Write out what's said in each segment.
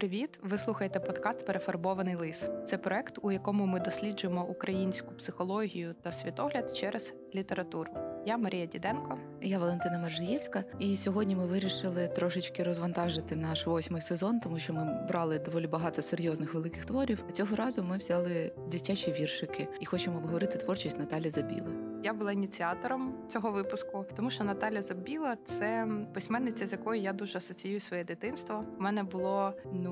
Привіт! Ви слухаєте подкаст «Перефарбований лис». Це проект, у якому ми досліджуємо українську психологію та світогляд через літературу. Я Марія Діденко. Я Валентина Мержиєвська. І сьогодні ми вирішили трошечки розвантажити наш 8-й сезон, тому що ми брали доволі багато серйозних великих творів. А цього разу ми взяли дитячі віршики і хочемо обговорити творчість Наталі Забіли. Я була ініціатором цього випуску, тому що Наталя Забіла – це письменниця, з якою я дуже асоціюю своє дитинство. У мене було,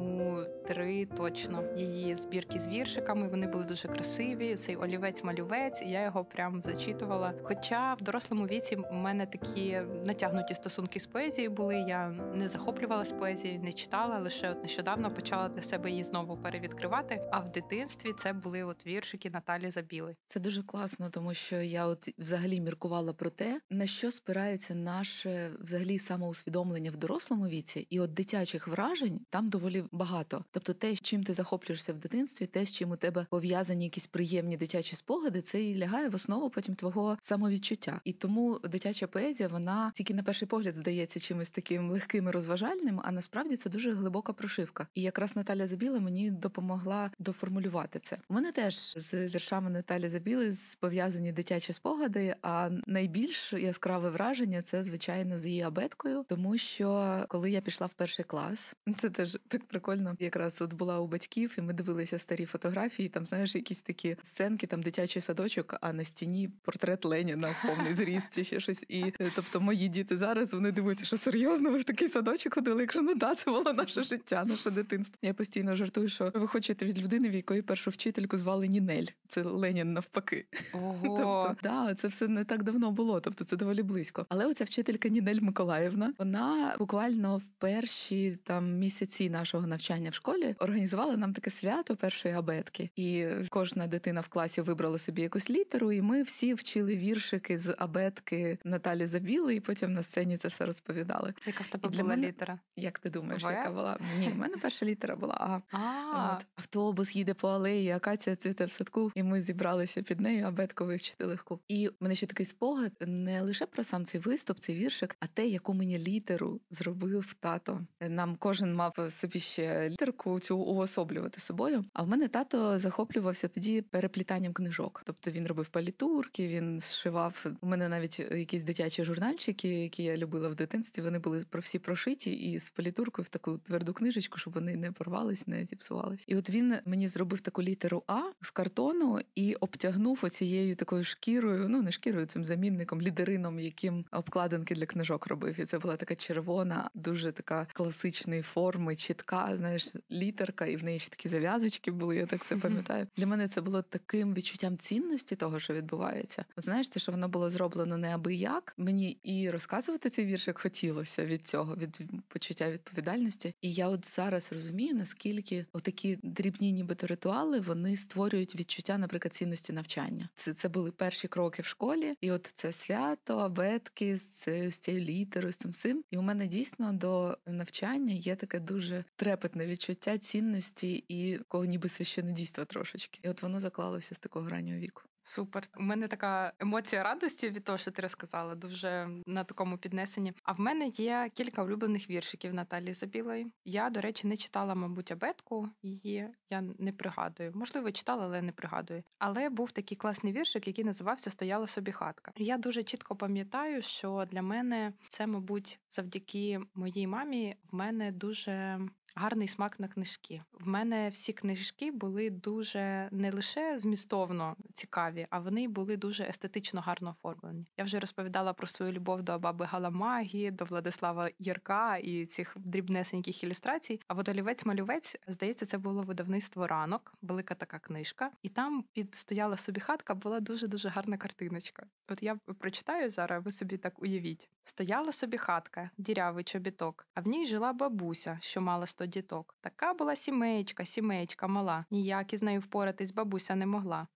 3 точно її збірки з віршиками. Вони були дуже красиві. Цей олівець-малювець, і я його прям зачитувала. Хоча в дорослому віці у мене такі натягнуті стосунки з поезією були. Я не захоплювалась поезією, не читала, лише от нещодавно почала для себе її знову перевідкривати. А в дитинстві це були віршики Наталі Забіли. Це дуже класно, тому що я взагалі міркувала про те, на що спирається наше взагалі самоусвідомлення в дорослому віці, і дитячих вражень там доволі багато. Тобто те, чим ти захоплюєшся в дитинстві, те, з чим у тебе пов'язані якісь приємні дитячі спогади, це і лягає в основу потім твого самовідчуття. І тому дитяча поезія, вона тільки на перший погляд здається чимось таким легким і розважальним, а насправді це дуже глибока прошивка. І якраз Наталя Забіла мені допомогла доформулювати це. У мене теж з віршами Наталі Забіли пов'язані дитячі спогади, а найбільш яскраве враження – це, звичайно, з її абеткою, тому що коли я пішла в перший клас, це теж так прикольно, якраз була у батьків, і ми дивилися старі фотографії, там, знаєш, якісь такі сценки, там дитячий садочок, а на стіні портрет Леніна в повний зріст чи ще щось. І, тобто, мої діти зараз, вони дивуються, що серйозно, ви в такий садочок ходили, якщо, це було наше життя, наше дитинство. Я постійно жартую, що ви хочете від людини, в якої першу вчительку звали Нінель. Це Ленін навпаки. Ого! Тобто, це все не так давно було, тобто це доволі близько. Але оця вчителька Нінель Миколаївна, вона буквально в перші місяці нашого навчання в школі організувала нам таке свято першої абетки. І кожна дитина в класі вибрала собі якусь літеру, і ми всі вчили віршики з абетки Наталі Забіли, і потім на сцені це все розповідали. Яка в тебе була літера? Як ти думаєш, яка була? Ні, в мене перша літера була А. Автобус їде по алеї, акація цвіте в садку, і ми зібралися під нею абетку вивчити легку. І в мене ще такий спогад не лише про сам цей виступ, цей віршик, а те, яку мені літеру зробив тато. Нам кожен мав собі ще літерку цю уособлювати собою. А в мене тато захоплювався тоді переплітанням книжок. Тобто він робив палітурки, він зшивав. У мене навіть якісь дитячі журнальчики, які я любила в дитинстві, вони були всі прошиті і з палітуркою в таку тверду книжечку, щоб вони не порвались, не зіпсувались. І він мені зробив таку літеру А з картону і обтягнув оцією такою шкірою, не шкірою, цим замінником, лідерином, яким обкладинки для книжок робив. І це була така червона, дуже така класичної форми, чітка, знаєш, літерка, і в неї ще такі зав'язочки були, я так все пам'ятаю. Для мене це було таким відчуттям цінності того, що відбувається. Знаєш, те, що воно було зроблено не аби як, мені і розказувати цей віршик хотілося від цього, від почуття відповідальності. І я зараз розумію, наскільки отакі дрібні нібито ритуали, вони створюють відчуття, наприклад, цінності навчання. Це були перші кроки в школі, і це свято, абетки з цією літерою, з цим всім. І у мене дійсно до навчання є таке дуже трепетне відчуття цінності і такого ніби священнодійства трошечки. І воно заклалося з такого раннього віку. Супер. У мене така емоція радості від того, що ти розказала, дуже на такому піднесенні. А в мене є кілька улюблених віршиків Наталі Забілої. Я, до речі, не читала, мабуть, абетку її, я не пригадую. Можливо, читала, але не пригадую. Але був такий класний віршик, який називався «Стояла собі хатка». Я дуже чітко пам'ятаю, що для мене це, мабуть, завдяки моїй мамі в мене дуже гарний смак на книжки. В мене всі книжки були дуже не лише змістовно цікаві, а вони були дуже естетично гарно оформлені. Я вже розповідала про свою любов до баби Галамагі, до Владислава Єрка і цих дрібнесеньких ілюстрацій. А олівець-малювець, здається, це було видавництво «Ранок», велика така книжка. І там «Стояла собі хатка» була дуже-дуже гарна картиночка. Я прочитаю зараз, ви собі так уявіть. «Стояла собі хатка, дірявий чобіток, а в ній жила бабуся, що мала 100 діток. Така була сімеєчка мала, ніяк із нею впоратись бабуся не могла.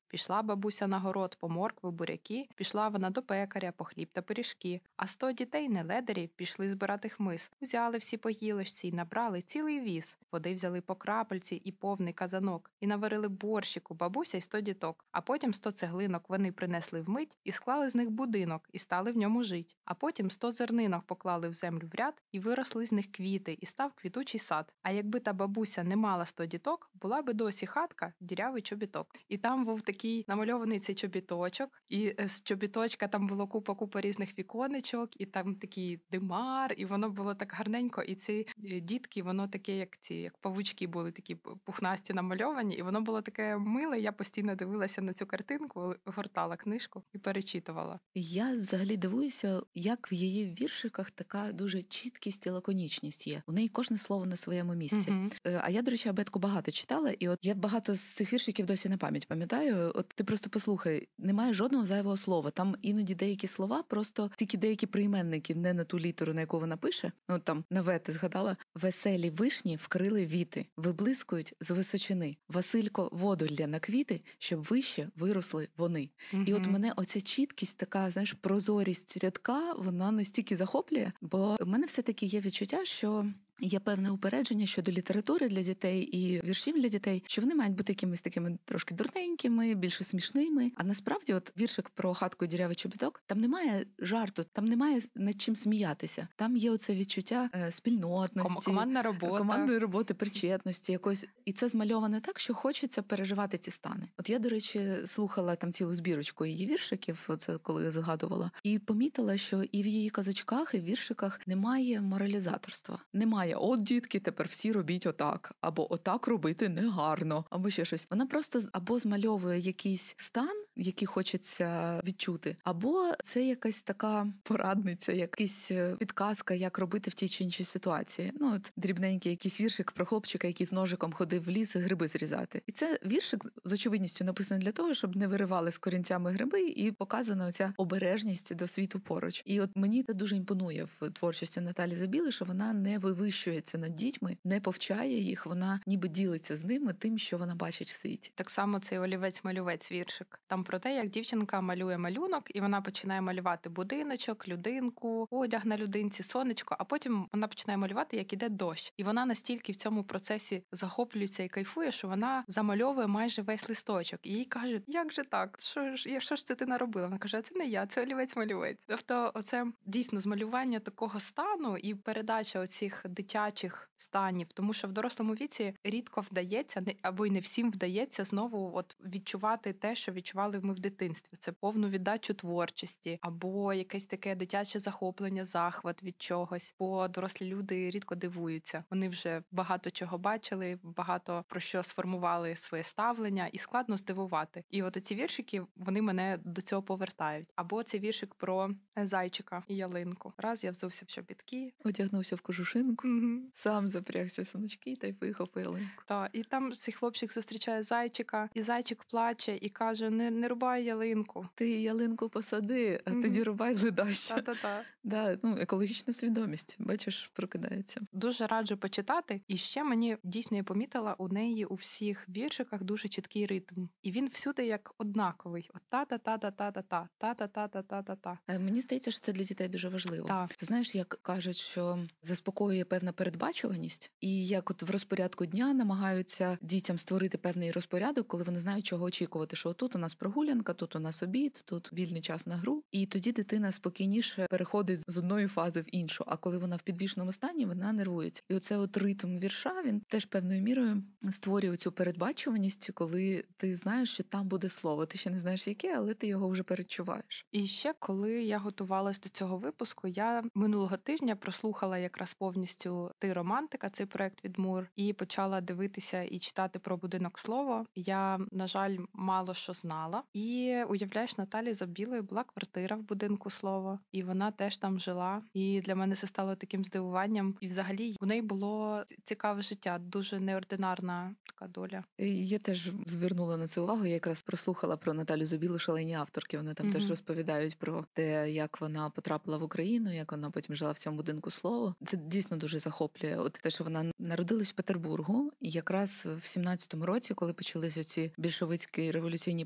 Пішла бабуся на город по моркви, буряки, пішла вона до пекаря по хліб та пиріжки. А 100 дітей неледарі пішли збирати хмиз. Узяли всі по гілочці й набрали цілий віз. Води взяли по крапельці і повний казанок. І наварили борщику бабуся й 100 діток. А потім 100 цеглинок вони принесли вмить і склали з них будинок, і стали в ньому жить. А потім 100 зернинок поклали в землю в ряд, і виросли з них квіти, і став квітучий сад. А якби та бабуся не мала 100 діток, була би досі хатка, дірявий чобіток. І там був такий намальований цей чобіточок, і з чобіточка там було купа різних віконечок, і там такий димар, і воно було так гарненько. І ці дітки, воно таке, як павучки були, такі пухнасті намальовані, і воно було таке миле. Я постійно дивилася на цю картинку, гортала книжку і перечитувала. Я взагалі дивуюся, як в її віршиках така дуже чіткість і лаконічність є. У неї кожне слово на своєму місці. А я, до речі, абетку багато читала, і от я багато з цих віршиків досі на пам'ять пам'ятаю. От ти просто послухай, немає жодного зайвого слова. Там іноді деякі слова, просто тільки деякі прийменники, не на ту літеру, на яку вона пише. Ну там на «в» ти згадала. Веселі вишні вкрили віти, виблискують з височини. Василько воду лє на квіти, щоб вище виросли вони. І от мене оця чіткість, така, знаєш, прозорість рядка, вона настільки захоплює, бо в мене все-таки є відчуття, що є певне упередження щодо літератури для дітей і віршів для дітей, що вони мають бути якимись такими трошки дурненькими, більше смішними. А насправді, от віршик про хатку і дірявий чобіток, там немає жарту, там немає над чим сміятися. Там є оце відчуття спільнотності, командної роботи, причетності якось. І це змальоване так, що хочеться переживати ці стани. От я, до речі, слухала там цілу збірочку її віршиків, оце коли я згадувала, і помітила, що і в її казочках, і в віршиках немає моралізаторства. Немає «от, дітки, тепер всі робіть отак», або «отак робити негарно», або ще щось. Вона просто або змальовує якийсь стан, який хочеться відчути, або це якась така порадниця, якась підказка, як робити в тій чи іншій ситуації. Ну, от дрібненький якийсь віршик про хлопчика, який з ножиком ходив в ліс гриби зрізати. І це віршик з очевидністю написаний для того, щоб не виривали з корінцями гриби, і показана оця обережність до світу поруч. І от мені це дуже імпонує в творчості Наталі Забіли, що вона не вивищується над дітьми, не повчає їх, вона ніби ділиться з ними тим, що вона бачить в світі. Так само цей олівець-малювець віршик. Там про те, як дівчинка малює малюнок, і вона починає малювати будиночок, людинку, одяг на людинці, сонечко, а потім вона починає малювати, як іде дощ. І вона настільки в цьому процесі захоплюється і кайфує, що вона замальовує майже весь листочок. І їй кажуть, як же так? Що ж це ти наробила? Вона каже, це не я, це олівець-малювець. Тобто оце дійсно змалювання такого стану і передача оцих дитячих станів, тому що в дорослому віці рідко вдається, або й не всім вдається знову от відчувати те, що відчували ми в дитинстві. Це повну віддачу творчості, або якесь таке дитяче захоплення, захват від чогось. Бо дорослі люди рідко дивуються. Вони вже багато чого бачили, багато про що сформували своє ставлення, і складно здивувати. І от ці віршики, вони мене до цього повертають. Або цей віршик про зайчика і ялинку. Раз я взувся в чобітки, одягнувся в кожушинку, сам запрягся в саночки та й поїхав по ялинку. Так, і там цей хлопчик зустрічає зайчика, і зайчик плаче і каже, не рубай ялинку. Ти ялинку посади, а тоді рубай ледаще. Та-та-та. Да, екологічна свідомість, бачиш, прокидається. Дуже раджу почитати. І ще мені дійсно я помітила, у неї у всіх віршиках дуже чіткий ритм. І він всюди як однаковий. От та-та-та-та-та-та-та, та-та-та-та-та-та-та. Мені здається, що це для дітей дуже важливо. Так. Ти знаєш, як кажуть, що заспокоює певна передбачуваність, і як от в розпорядку дня намагаються дітям створити певний розпорядок, коли вони знають, чого очікувати, що тут у нас прогулянка, тут у нас обід, тут вільний час на гру, і тоді дитина спокійніше переходить з одної фази в іншу, а коли вона в підвішеному стані, вона нервується. І оце от ритм вірша, він теж певною мірою створює цю передбачуваність, коли ти знаєш, що там буде слово, ти ще не знаєш яке, але ти його вже передчуваєш. І ще, коли я готувалась до цього випуску, я минулого тижня прослухала якраз повністю «Ти романтика», цей проект від МУР, і почала дивитися і читати про будинок слово. Я, на жаль, мало що знала. І, уявляєш, Наталі Забілої була квартира в будинку слово, і вона теж там жила. І для мене це стало таким здивуванням. І взагалі у неї було цікаве життя, дуже неординарна така доля. Я теж звернула на це увагу, я якраз прослухала про Наталю Забілу «Шалені авторки», вони там теж розповідають про те, як вона потрапила в Україну, як вона потім жила в цьому будинку слово. Це дійсно дуже захоплює. От те, що вона народилась в Петербургу, і якраз в 17-му році, коли почалися ці більшовицькі революційні події,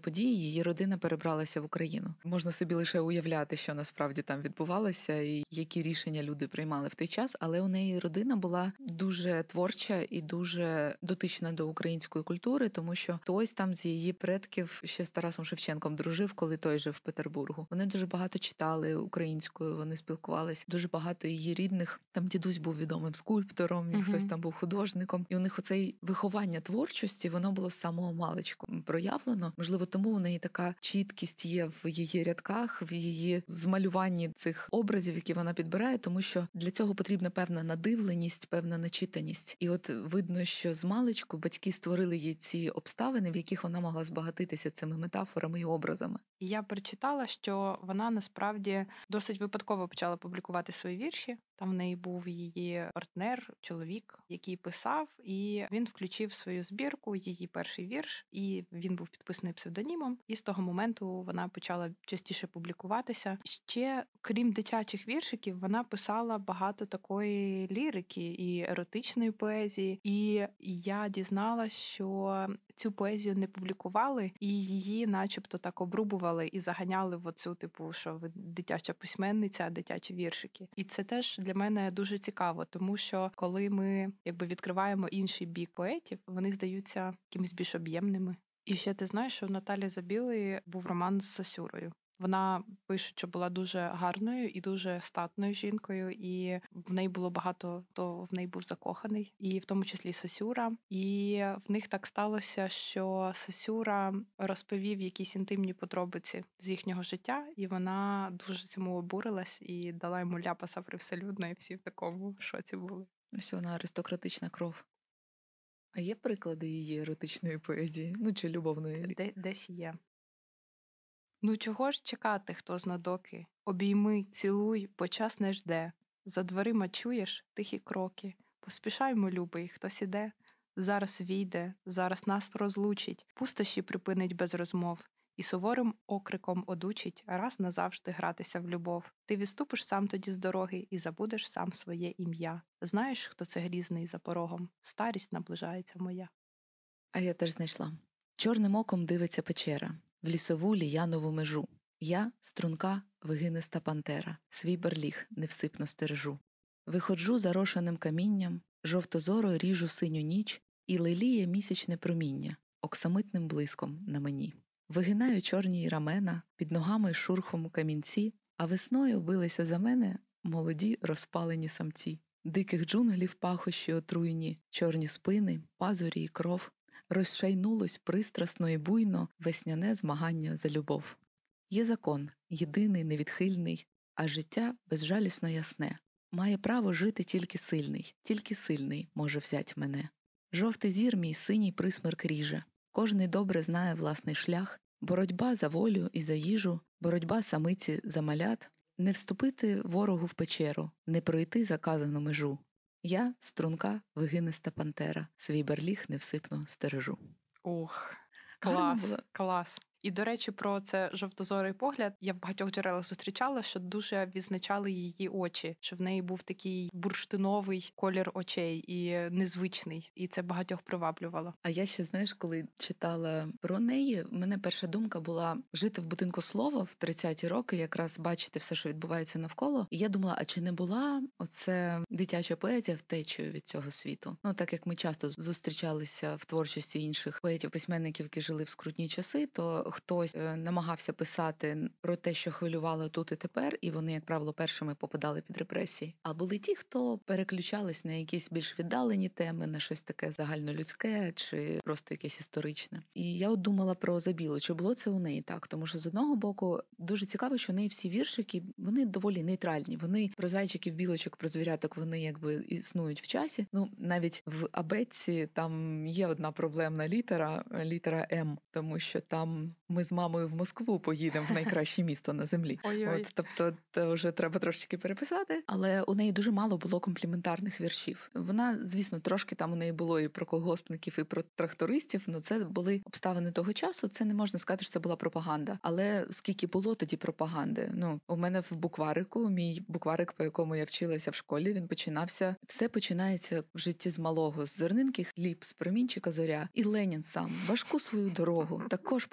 її родина перебралася в Україну. Можна собі лише уявляти, що насправді там відбувалося і які рішення люди приймали в той час, але у неї родина була дуже творча і дуже дотична до української культури, тому що хтось там з її предків ще з Тарасом Шевченком дружив, коли той жив в Петербургу. Вони дуже багато читали українською, вони спілкувалися. Дуже багато її рідних. Там дідусь був відомим скульптором, і хтось там був художником. І у них оцей виховання творчості, воно було з самого маличку проявлено. Можливо, тому у неї така чіткість є в її рядках, в її змалюванні цих образів, які вона підбирає, тому що для цього потрібна певна надивленість, певна начитаність. І от видно, що з маличку батьки створили їй ці обставини, в яких вона могла збагатитися цими метафорами і образами. Я прочитала, що вона насправді досить випадково почала публікувати свої вірші. Там в неї був її партнер, чоловік, який писав, і він включив в свою збірку її перший вірш, і він був підписаний псевдонімом. І з того моменту вона почала частіше публікуватися. Ще, крім дитячих віршиків, вона писала багато такої лірики і еротичної поезії. І я дізналась, що цю поезію не публікували, і її начебто так обрубували і заганяли в оцю, типу, що ви дитяча письменниця, дитячі віршики. І це теж для мене дуже цікаво, тому що коли ми відкриваємо інший бік поетів, вони здаються якимись більш об'ємними. І ще ти знаєш, що в Наталі Забілої був роман з Сосюрою. Вона пише, що була дуже гарною і дуже статною жінкою, і в неї було багато, хто в неї був закоханий, і в тому числі Сосюра. І в них так сталося, що Сосюра розповів якісь інтимні подробиці з їхнього життя, і вона дуже цьому обурилась і дала йому ляпаса привселюдно, і всі в такому шоці були. Ось вона аристократична кров. А є приклади її еротичної поезії? Чи любовної? Десь є. Ну чого ж чекати, хто зна доки? Обійми, цілуй, бо час не жде. За дверима чуєш тихі кроки. Поспішаймо, любий, хтось іде. Зараз війде, зараз нас розлучить, пустощі припинить без розмов. І суворим окриком одучить раз назавжди гратися в любов. Ти відступиш сам тоді з дороги і забудеш сам своє ім'я. Знаєш, хто це грізний за порогом? Старість наближається моя. А я теж знайшла. Чорним оком дивиться печера, в лісову ліянову межу. Я, струнка, вигиниста пантера, свій барліг невсипно стережу. Виходжу зарошеним камінням, жовтозоро ріжу синю ніч, і леліє місячне проміння, оксамитним блиском на мені. Вигинаю чорні рамена, під ногами шурхом камінці, а весною билися за мене молоді розпалені самці. Диких джунглів пахощі отруйні, чорні спини, пазурі й кров. Розшайнулось пристрасно і буйно весняне змагання за любов. Є закон, єдиний, невідхильний, а життя безжалісно ясне. Має право жити тільки сильний може взять мене. Жовтий зір мій синій присмерк ріже. Кожний добре знає власний шлях. Боротьба за волю і за їжу, боротьба самиці за малят. Не вступити ворогу в печеру, не пройти заказану межу. Я, струнка, вигиниста пантера, свій барліг невсипно стережу. Ух, клас. І, до речі, про це жовтозорий погляд я в багатьох джерелах зустрічала, що дуже відзначали її очі, що в неї був такий бурштиновий колір очей і незвичний, і це багатьох приваблювало. А я ще, знаєш, коли читала про неї, в мене перша думка була жити в будинку слова в 30-ті роки, якраз бачити все, що відбувається навколо. І я думала, а чи не була оце дитяча поезія втечею від цього світу? Так як ми часто зустрічалися в творчості інших поетів-письменників, які жили в скрутні часи, то хтось намагався писати про те, що хвилювало тут і тепер, і вони, як правило, першими попадали під репресії. А були ті, хто переключались на якісь більш віддалені теми, на щось таке загальнолюдське чи просто якесь історичне. І я от думала про Забілу, чи було це у неї так? Тому що з одного боку дуже цікаво, що у неї всі віршики, вони доволі нейтральні. Вони про зайчиків, білочок, про звіряток, вони якби існують в часі. Навіть в абетці там є одна проблемна літера М, тому що там ми з мамою в Москву поїдемо в найкраще місто на землі. Тобто це вже треба трошечки переписати. Але у неї дуже мало було компліментарних віршів. Вона, звісно, трошки там у неї було і про колгоспників, і про трактористів, це були обставини того часу, це не можна сказати, що це була пропаганда. Але скільки було тоді пропаганди? У мене в букварику, мій букварик, по якому я вчилася в школі, він починався, все починається в житті з малого, з зернинки хліб, з промінчика зоря. І Ленін сам важку свою дорогу також почав колись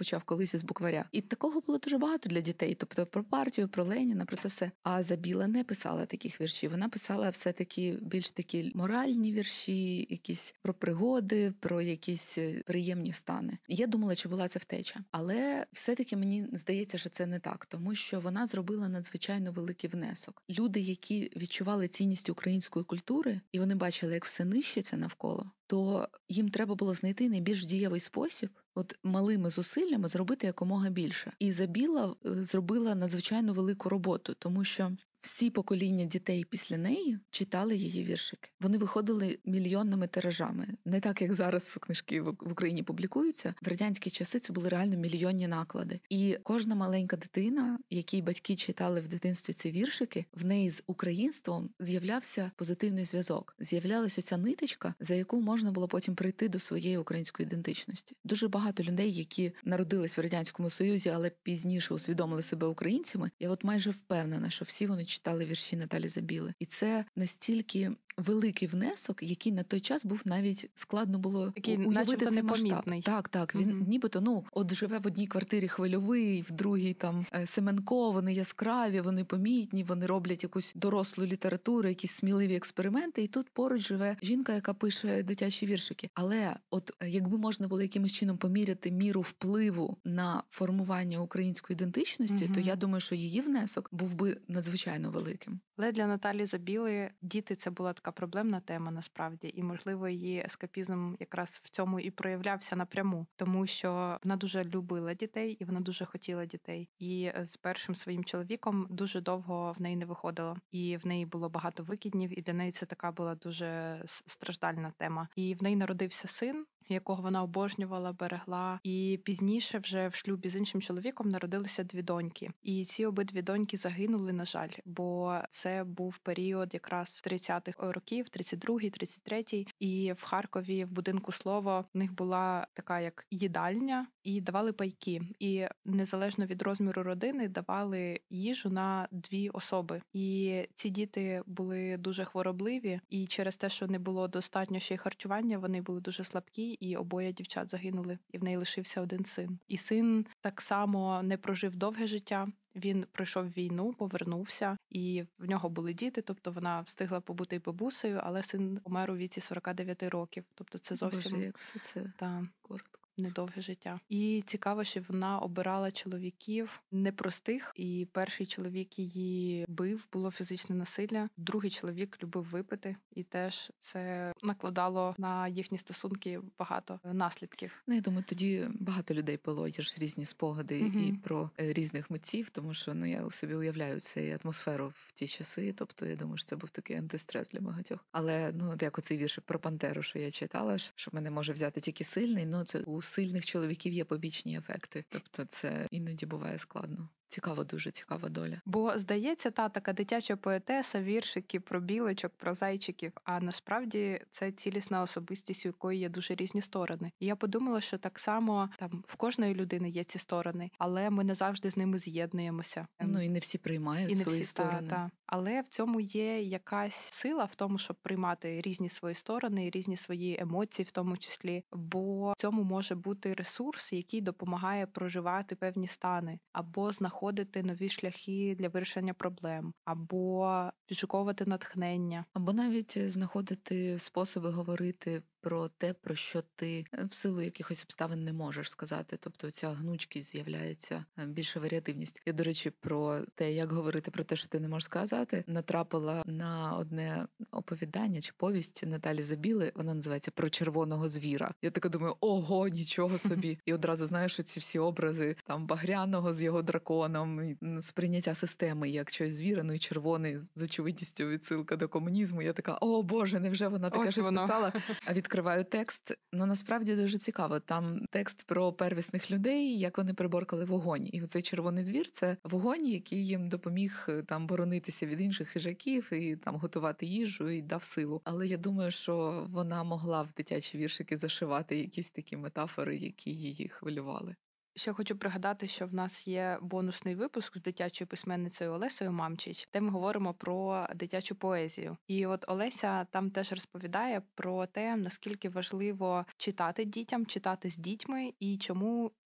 вчитися з букваря. І такого було дуже багато для дітей. Тобто про партію, про Леніна, про це все. А Забіла не писала таких віршів. Вона писала все-таки більш такі моральні вірші, якісь про пригоди, про якісь приємні стани. Я думала, чи була це втеча. Але все-таки мені здається, що це не так, тому що вона зробила надзвичайно великий внесок. Люди, які відчували цінність української культури, і вони бачили, як все нищиться навколо, то їм треба було знайти найбільш дієвий спосіб от малими зусиллями зробити якомога більше. І Забіла зробила надзвичайно велику роботу, тому що всі покоління дітей після неї читали її віршики. Вони виходили мільйонними тиражами. Не так, як зараз книжки в Україні публікуються. В радянські часи це були реально мільйонні наклади. І кожна маленька дитина, якій батьки читали в дитинстві ці віршики, в неї з українством з'являвся позитивний зв'язок. З'являлася оця ниточка, за яку можна було потім прийти до своєї української ідентичності. Дуже багато людей, які народились в Радянському Союзі, але пізніше усвідомили себе українцями, я от майже впевнена, що всі вони читали вірші Наталі Забіли. І це настільки великий внесок, який на той час був навіть складно було уявити цей масштаб. Так, він нібито, от живе в одній квартирі Хвильовий, в другій там Семенко, вони яскраві, вони помітні, вони роблять якусь дорослу літературу, якісь сміливі експерименти, і тут поруч живе жінка, яка пише дитячі віршики. Але от якби можна було якимось чином поміряти міру впливу на формування української ідентичності, то я думаю, що її внесок був би надзвичайно великим. Але для Наталі Забіли діти – це була така проблемна тема насправді, і, можливо, її ескапізм якраз в цьому і проявлявся напряму, тому що вона дуже любила дітей, і вона дуже хотіла дітей. І з першим своїм чоловіком дуже довго в неї не виходило, і в неї було багато викиднів, і для неї це така була дуже страждальна тема. І в неї народився син, якого вона обожнювала, берегла. І пізніше вже в шлюбі з іншим чоловіком народилися 2 доньки. І ці обидві доньки загинули, на жаль, бо це був період якраз 30-х років, 32-й, 33-й. І в Харкові, в будинку «Слово», в них була така як їдальня, і давали пайки. І незалежно від розміру родини давали їжу на 2 особи. І ці діти були дуже хворобливі, і через те, що не було достатньо ще й харчування, вони були дуже слабкі, і обоє дівчат загинули, і в неї лишився один син. І син так само не прожив довге життя. Він пройшов війну, повернувся, і в нього були діти, тобто вона встигла побути й бабусею, але син помер у віці 49 років. Тобто це зовсім Боже, як все це коротко. Недовге життя. І цікаво, що вона обирала чоловіків непростих, і перший чоловік її бив, було фізичне насилля, другий чоловік любив випити, і теж це накладало на їхні стосунки багато наслідків. Я думаю, тоді багато людей пило, є ж різні спогади і про різних митців, тому що я у собі уявляю цю атмосферу в ті часи, тобто я думаю, що це був такий антистрес для багатьох. Але, як оцей віршик про пантеру, що я читала, що мене може взяти тільки сильний, це у сильних чоловіків є побічні ефекти. Тобто це іноді буває складно. Цікава, дуже цікава доля. Бо, здається, така дитяча поетеса, віршики про білочок, про зайчиків, а насправді це цілісна особистість, у якої є дуже різні сторони. І я подумала, що так само в кожної людини є ці сторони, але ми не завжди з ними з'єднуємося. І не всі приймають свої сторони. Але в цьому є якась сила в тому, щоб приймати різні свої сторони, різні свої емоції в тому числі, бо в цьому може бути ресурс, який допомагає проживати певні стани, або знаходити нові шляхи для вирішення проблем, або відшуковувати натхнення. Або навіть знаходити способи говорити про те, про що ти в силу якихось обставин не можеш сказати. Тобто ця гнучкість з'являється, більша варіативність. Я, до речі, про те, як говорити про те, що ти не можеш сказати, натрапила на одне оповідання чи повість Наталі Забіли, вона називається «Про червоного звіра». Я така думаю, ого, нічого собі. І одразу знаєш, ці всі образи Багряного з його драконом, сприйняття системи як щось звіра, і червоний з очевидністю відсилка до комунізму. Я така, о Боже, невже вона таке щось писала? А відкриваю текст. Насправді дуже цікаво. Там текст про первісних людей, як вони приборкали вогонь. І оцей червоний звір – це вогонь, який їм допоміг боронитися від інших хижаків і готувати їжу і дав силу. Але я думаю, що вона могла в дитячі віршики зашивати якісь такі метафори, які її хвилювали. Ще хочу пригадати, що в нас є бонусний випуск з дитячою письменницею Олесею Мамчич, де ми говоримо про дитячу поезію. І от Олеся там теж розповідає про те, наскільки важливо читати дітям, читати з дітьми, і чому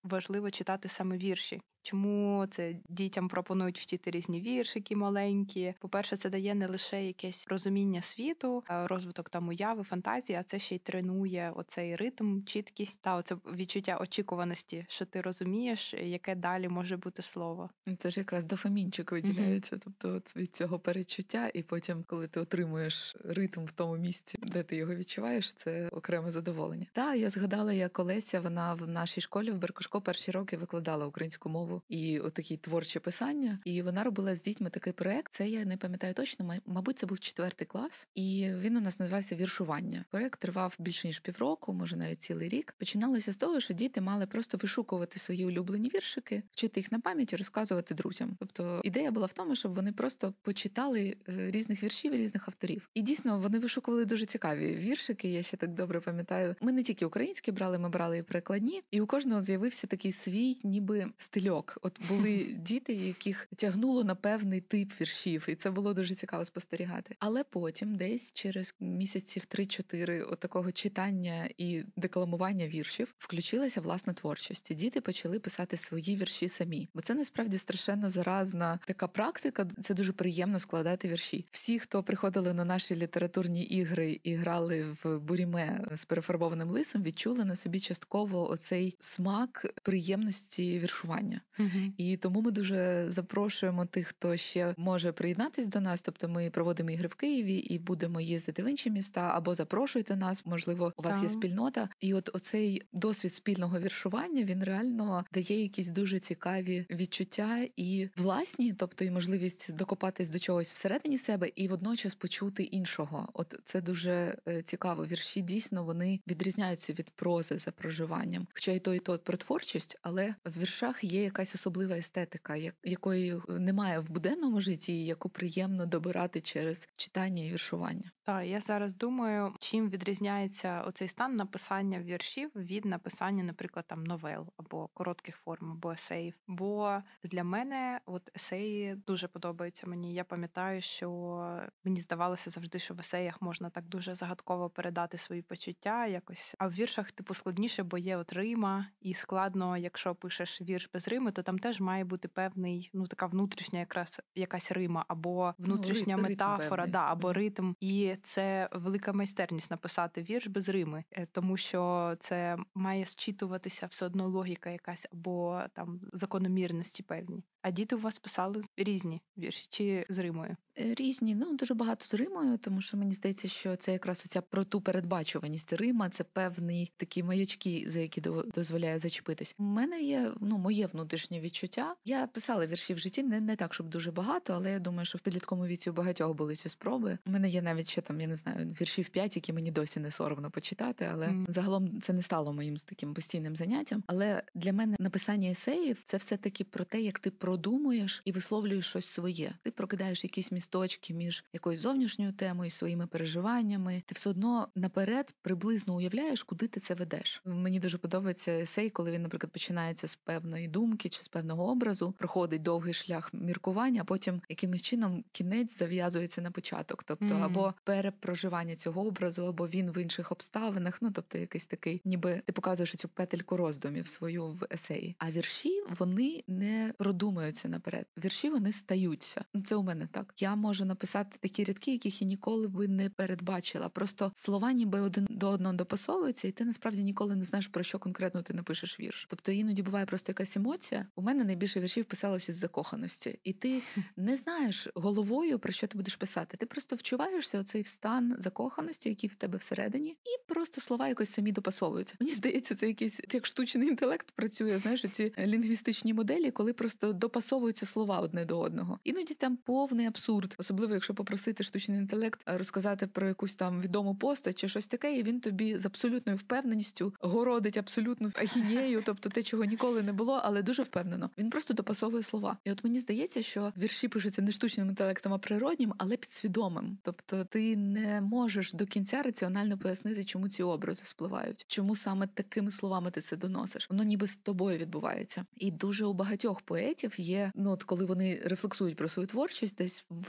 важливо читати саме вірші? Чому це дітям пропонують вчити різні віршики маленькі? По-перше, це дає не лише якесь розуміння світу, розвиток там уяви, фантазії, а це ще й тренує оцей ритм, чіткість та оце відчуття очікуваності, що ти розумієш, яке далі може бути слово. Це ж якраз дофамінчик Мгм. виділяється, тобто от від цього передчуття, і потім, коли ти отримуєш ритм в тому місці, де ти його відчуваєш, це окреме задоволення. Та я згадала, як Олеся, вона в нашій школі в Беркошко перші роки викладала українську мову і отакі творчі писання. І вона робила з дітьми такий проект. Це я не пам'ятаю точно, мабуть, це був 4 клас, і він у нас називався «Віршування». Проект тривав більше ніж півроку, може навіть цілий рік. Починалося з того, що діти мали просто вишукувати свої улюблені віршики, вчити їх на пам'ять і розказувати друзям. Тобто ідея була в тому, щоб вони просто почитали різних віршів і різних авторів. І дійсно вони вишукували дуже цікаві віршики. Я ще так добре пам'ятаю. Ми не тільки українські брали, ми брали і перекладні. І у кожного з'явився такий свій, ніби стильок. От були діти, яких тягнуло на певний тип віршів, і це було дуже цікаво спостерігати. Але потім, десь через місяців 3-4 от такого читання і декламування віршів, включилася власна творчість. І діти почали писати свої вірші самі. Бо це насправді страшенно заразна така практика. Це дуже приємно складати вірші. Всі, хто приходили на наші літературні ігри і грали в буріме з перефарбованим лисом, відчули на собі частково оцей смак приємності віршування. І тому ми дуже запрошуємо тих, хто ще може приєднатись до нас. Тобто ми проводимо ігри в Києві і будемо їздити в інші міста, або запрошуйте нас, можливо, у вас є спільнота. І от оцей досвід спільного віршування, він реально дає якісь дуже цікаві відчуття і власні, тобто і можливість докопатись до чогось всередині себе і водночас почути іншого. От це дуже цікаво. Вірші дійсно вони відрізняються від прози за проживанням. Хоча і то про творчість, але в віршах є якась особлива естетика, якої немає в буденному житті, яку приємно добирати через читання і віршування. Так, я зараз думаю, чим відрізняється оцей стан написання віршів від написання, наприклад, там новел або коротких форм, або есеїв. Бо для мене от есеї дуже подобаються мені. Я пам'ятаю, що мені здавалося завжди, що в есеях можна так дуже загадково передати свої почуття якось. А в віршах типу складніше, бо є от рима, і складно, якщо пишеш вірш без рими, то там теж має бути певний, така внутрішня якраз якась рима, або внутрішня метафора, або ритм. І це велика майстерність написати вірш без рими, тому що це має зчитуватися все одно логіка якась, або там закономірності певні. А діти у вас писали різні вірші чи з римою? Різні, дуже багато з римою, тому що мені здається, що це якраз оця про ту передбачуваність. Рима – це певні такі маячки, за які дозволяє зачепитись. У мене є моє внутрішнє відчуття. Я писала вірші в житті, не так, щоб дуже багато, але я думаю, що в підлітковому віці у багатьох були ці спроби. У мене є навіть ще там, я не знаю, віршів 5, які мені досі не соромно почитати, але загалом це не стало моїм таким постійним заняттям. Але для мене написання есеїв – це все-таки про те, як ти продумуєш і висловлюєш щось своє. Ти прокидаєш якісь місточки між якоюсь зовнішньою темою, своїми переживаннями. Ти все одно наперед приблизно уявляєш, куди ти це ведеш. Мені дуже подобається есей, коли він, наприклад, починається з певної думки чи з певного образу, проходить довгий шлях міркування, а потім якимось чином кінець зав'язується на початок. Тобто або перепроживання цього образу, або він в інших обставинах. Тобто якийсь такий, ніби ти показуєш цю петельку роздумів свою в есеї. А вірші, вони не продумуються наперед. Вірші, вони стаються. Це у мене так. Я можу написати такі рядки, яких я ніколи би не передбачила. Просто слова ніби один до одного допасовуються, і ти насправді ніколи не знаєш, про що конкретно ти напишеш вірш. Тобто іноді буває просто якась емоція. У мене найбільше віршів писалося з закоханості. І ти не знаєш головою, про що ти будеш писати. Ти просто вчуваєшся оцей стан закоханості, який в тебе всередині, і просто слова якось самі допасовуються. Мені здається, це якийсь як штучний інтелект працює, знаєш, ці лінгвістичні моделі, коли просто допасовуються слова одне до одного. Іноді там повний абсурд, особливо якщо попросити штучний інтелект розказати про якусь там відому постать чи щось таке, і він тобі з абсолютною впевненістю городить абсолютну ахінею, тобто те, чого ніколи не було, але дуже впевнено. Він просто допасовує слова. І от мені здається, що вірші пишуться не штучним інтелектом, а природнім, але підсвідомим. Тобто ти не можеш до кінця раціонально пояснити, чому ці образи спливають, чому саме такими словами ти це доносиш. Воно ніби з тобою відбувається. І дуже у багатьох поетів є, от коли вони рефлексують про свою творчість, десь в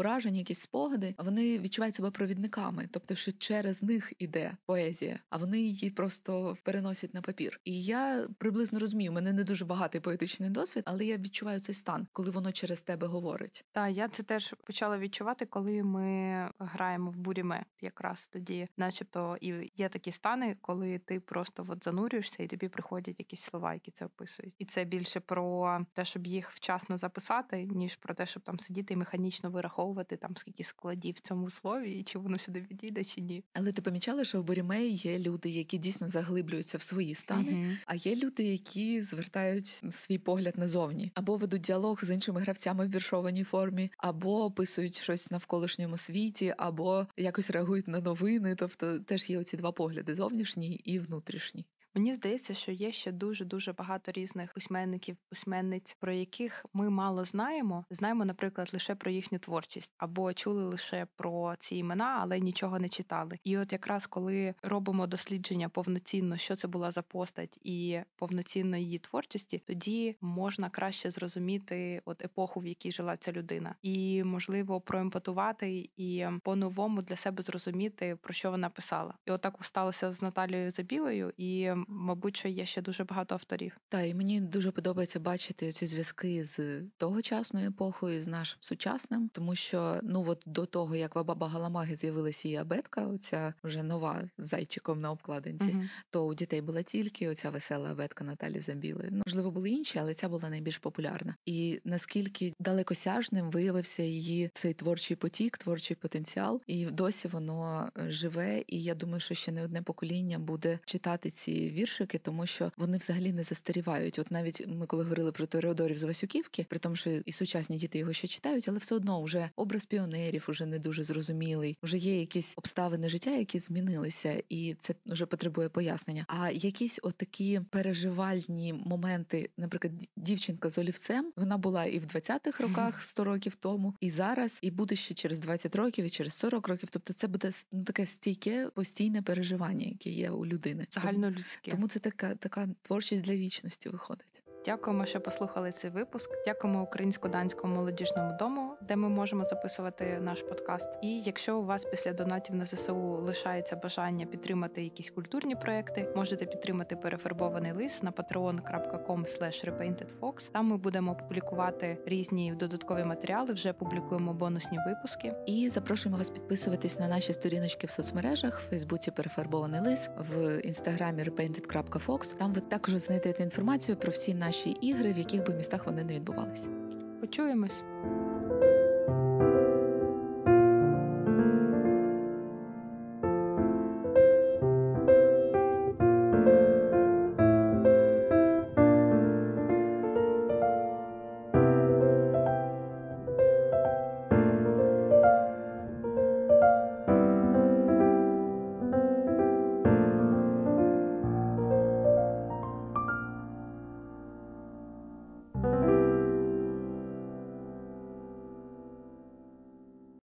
враження, якісь спогади, а вони відчувають себе провідниками. Тобто, що через них іде поезія, а вони її просто переносять на папір. І я приблизно розумію, у мене не дуже багатий поетичний досвід, але я відчуваю цей стан, коли воно через тебе говорить. Так, я це теж почала відчувати, коли ми граємо в буріме. Якраз тоді, начебто, і є такі стани, коли ти просто от занурюєшся, і тобі приходять якісь слова, які це описують. І це більше про те, щоб їх вчасно записати, ніж про те, щоб там сидіти і механічно вираховувати там скільки складів в цьому слові, і чи воно сюди підійде, чи ні. Але ти помічала, що в буріме є люди, які дійсно заглиблюються в свої стани, а є люди, які звертають свій погляд назовні, або ведуть діалог з іншими гравцями в віршованій формі, або описують щось в навколишньому світі, або якось реагують на новини. Тобто теж є оці два погляди: зовнішній і внутрішній. Мені здається, що є ще дуже багато різних письменників, письменниць, про яких ми мало знаємо. Знаємо, наприклад, лише про їхню творчість, або чули лише про ці імена, але нічого не читали. І от якраз коли робимо дослідження повноцінно, що це була за постать і повноцінно її творчості, тоді можна краще зрозуміти от епоху, в якій жила ця людина, і можливо проемпатувати і по-новому для себе зрозуміти, про що вона писала. І отак сталося з Наталією Забілою, і мабуть, що є ще дуже багато авторів. Так, і мені дуже подобається бачити ці зв'язки з тогочасною епохою, з нашим сучасним, тому що, от до того, як в Абаба Галамаги з'явилася її абетка, оця вже нова з зайчиком на обкладинці, то у дітей була тільки оця весела абетка Наталі Забілої. Можливо, були інші, але ця була найбільш популярна. І наскільки далекосяжним виявився її цей творчий потік, творчий потенціал, і досі воно живе, і я думаю, що ще не одне покоління буде читати ці віршики, тому що вони взагалі не застарівають. От навіть ми коли говорили про Тореодорів з Васюківки, при тому, що і сучасні діти його ще читають, але все одно вже образ піонерів уже не дуже зрозумілий, вже є якісь обставини життя, які змінилися, і це вже потребує пояснення. А якісь отакі переживальні моменти, наприклад, дівчинка з олівцем, вона була і в 20-х роках, 100 років тому, і зараз, і буде ще через 20 років, і через 40 років. Тобто це буде таке стійке, постійне переживання, яке є у людини. Загальнолюдське. Тому це така творчість для вічності виходить. Дякуємо, що послухали цей випуск. Дякуємо Українсько-Данському молодіжному дому, де ми можемо записувати наш подкаст. І якщо у вас після донатів на ЗСУ лишається бажання підтримати якісь культурні проекти, можете підтримати перефарбований лист на patreon.com/repaintedfox. Там ми будемо публікувати різні додаткові матеріали, вже публікуємо бонусні випуски. І запрошуємо вас підписуватись на наші сторіночки в соцмережах, в Фейсбуці перефарбований лист, в Інстаграмі repainted.fox. Там ви також знайдете інформацію про всі наші ігри, в яких би містах вони не відбувалися. Почуємось!